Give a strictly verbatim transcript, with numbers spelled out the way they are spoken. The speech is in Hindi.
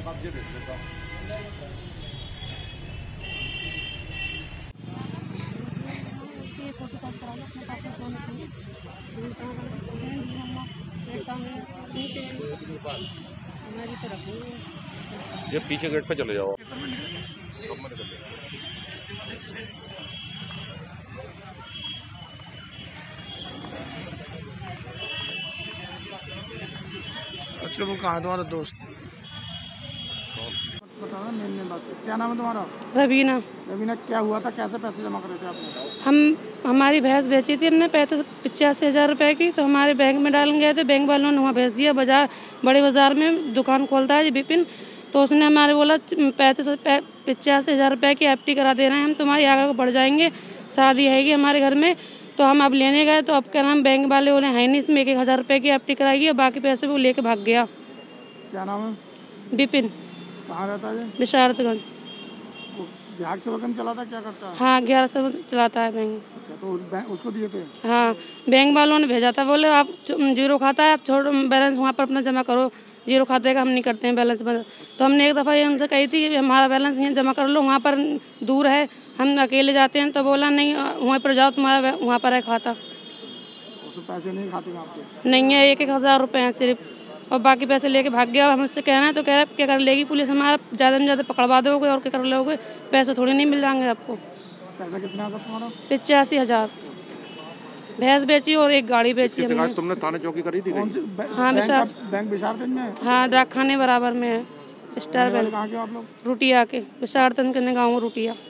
ये पीछे गेट पे चले जाओ। अच्छा वो कहाँ है तुम्हारा दोस्त? बताओ मेन मेन बात। क्या नाम है तुम्हारा? रवीना। रवीना, क्या हुआ था? कैसे पैसे जमा करे थे आपने? हम हमारी भैंस बेची थी हमने पैंतीस पचासी हज़ार रुपए की, तो हमारे बैंक में डाल गए थे। बैंक वालों ने वहाँ भेज दिया। बाजार बड़े बाज़ार में दुकान खोलता है विपिन, तो उसने हमारे बोला पैंतीस पचासी हज़ार रुपये की एफ डी करा दे रहे हैं हम, तुम्हारी आगे को बढ़ जाएंगे, शादी हैगी हमारे घर में। तो हम अब लेने गए तो अब क्या नाम बैंक वाले बोले है नहीं, इसमें एक एक हज़ार रुपये की एफ डी कराई और बाकी पैसे वो लेके भाग गया। क्या नाम है? विपिन। कहाँ रहता है? विशारतगंज। ग्राहक सेवा केंद्र चलाता है, क्या करता है? हाँ, ग्यारह सौ चलाता है बैंक। अच्छा, तो उस बैंक उसको दिए थे? हाँ, बैंक वालों ने भेजा था, बोले आप जीरो खाता है, आप छोड़ो बैलेंस वहाँ पर अपना जमा करो, जीरो खाते का हम नहीं करते हैं बैलेंस बंद। तो हमने एक दफ़ा ये उनसे कही थी कि हमारा बैलेंस यहाँ जमा कर लो, वहाँ पर दूर है, हम अकेले जाते हैं। तो बोला नहीं, वहाँ पर जाओ, तुम्हारा वहाँ पर है खाता। उसमें पैसे नहीं खाते आपके? नहीं है, एक एक हज़ार रुपये हैं सिर्फ, और बाकी पैसे लेके भाग गया। हम उससे कहना है तो कह रहे क्या कर लेगी पुलिस, हमारा ज़्यादा में ज़्यादा पकड़वा दोगे और क्या कर लोगे, पैसे थोड़ी नहीं मिल जाएंगे आपको। पैसा कितना है तुम्हारा? पचासी हज़ार। भैंस बेची और एक गाड़ी बेची हमने। तुमने थाने चौकी करी थी? हाँ, विशाल बैंक विशारतगंज में? हाँ, डाक खाने बराबर में है, स्टार बैंक। कहाँ के आप लोग? रुटिया के, विशारतगंज के गाँव रुटिया।